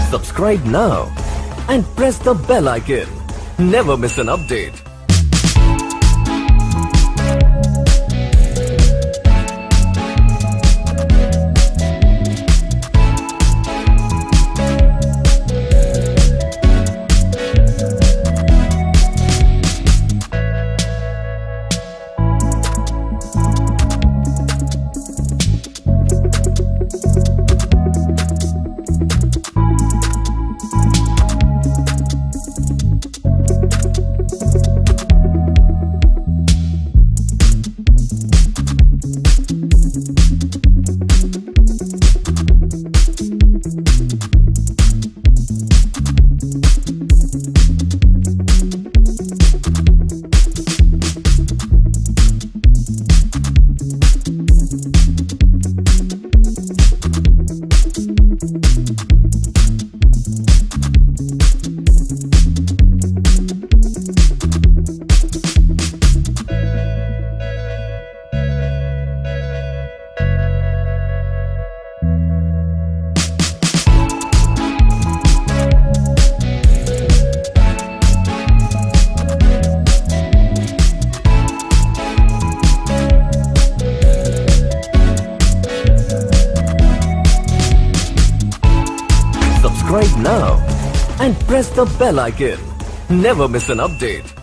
Subscribe now and press the bell icon. Never miss an update. Subscribe now and press the bell icon. Never miss an update.